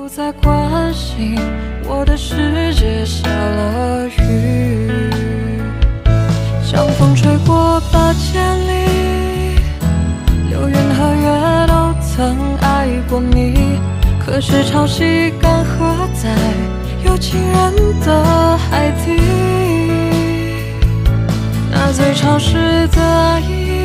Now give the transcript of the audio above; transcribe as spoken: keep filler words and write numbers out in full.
不再关心我的世界下了雨，像风吹过八千里，流云和月都曾爱过你，可是潮汐干涸在有情人的海底，那最潮湿的爱意